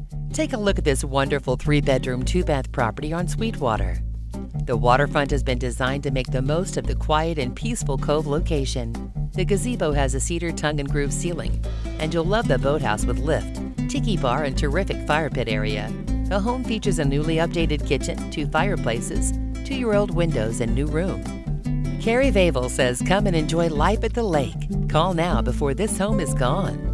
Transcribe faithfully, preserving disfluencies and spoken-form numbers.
Take a look at this wonderful three-bedroom, two-bath property on Sweetwater. The waterfront has been designed to make the most of the quiet and peaceful cove location. The gazebo has a cedar tongue and groove ceiling, and you'll love the boathouse with lift, tiki bar, and terrific fire pit area. The home features a newly updated kitchen, two fireplaces, two-year-old windows, and new room. Carrie Vavul says come and enjoy life at the lake. Call now before this home is gone.